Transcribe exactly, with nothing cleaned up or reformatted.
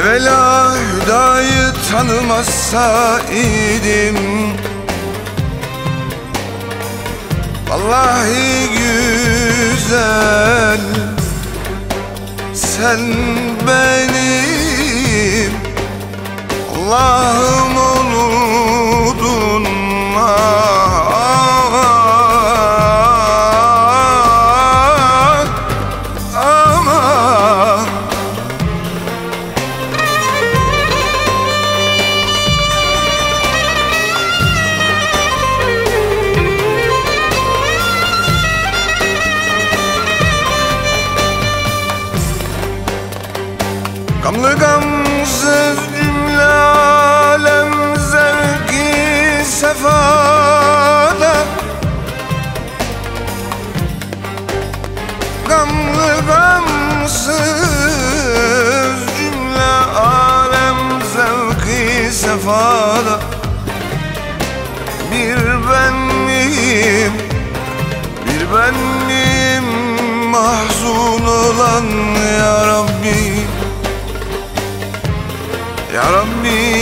Evvela hüdayı tanımazsaydım, vallahi güzel sen benim Allah'ım olurdun. Gamlı gamsız cümle alem zevki sefada, gamlı gamsız cümle alem zevki sefada. Bir benliğim, bir benliğim mahzun olan ya Rabbi, ya Rabbi,